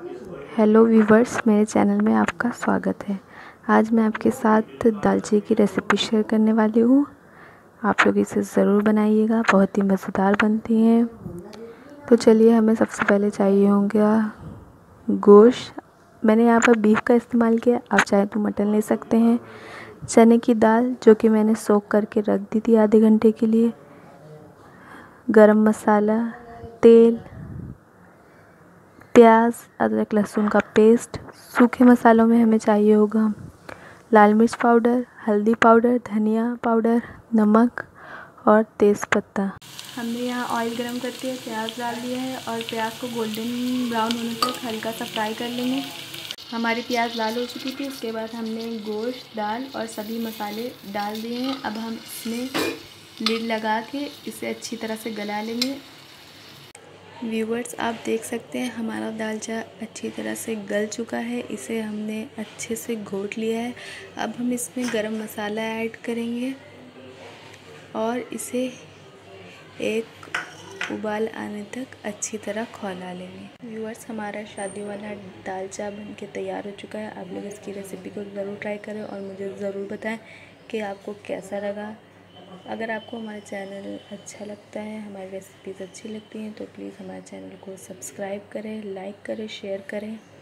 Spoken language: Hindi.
हेलो व्यूवर्स, मेरे चैनल में आपका स्वागत है। आज मैं आपके साथ दालची की रेसिपी शेयर करने वाली हूँ। आप लोग इसे ज़रूर बनाइएगा, बहुत ही मज़ेदार बनती हैं। तो चलिए, हमें सबसे पहले चाहिए होगा गोश्त। मैंने यहाँ पर बीफ का इस्तेमाल किया, आप चाहे तो मटन ले सकते हैं। चने की दाल जो कि मैंने सोक करके रख दी थी आधे घंटे के लिए। गरम मसाला, तेल, प्याज, अदरक लहसुन का पेस्ट। सूखे मसालों में हमें चाहिए होगा लाल मिर्च पाउडर, हल्दी पाउडर, धनिया पाउडर, नमक और तेज़पत्ता। हमने यहाँ ऑयल गरम करके प्याज डाल दिया है और प्याज को गोल्डन ब्राउन होने तक हल्का सा फ्राई कर लेंगे। हमारी प्याज लाल हो चुकी थी। उसके बाद हमने गोश्त, दाल और सभी मसाले डाल दिए हैं। अब हम इसमें लिड लगा के इसे अच्छी तरह से गला लेंगे। व्यूवर्स, आप देख सकते हैं हमारा दालचा अच्छी तरह से गल चुका है। इसे हमने अच्छे से घोट लिया है। अब हम इसमें गरम मसाला ऐड करेंगे और इसे एक उबाल आने तक अच्छी तरह खौला लेंगे। व्यूवर्स, हमारा शादी वाला दालचा बनके तैयार हो चुका है। आप लोग इसकी रेसिपी को ज़रूर ट्राई करें और मुझे ज़रूर बताएं कि आपको कैसा लगा। अगर आपको हमारा चैनल अच्छा लगता है, हमारी रेसिपीज़ अच्छी लगती हैं, तो प्लीज़ हमारे चैनल को सब्सक्राइब करें, लाइक करें, शेयर करें।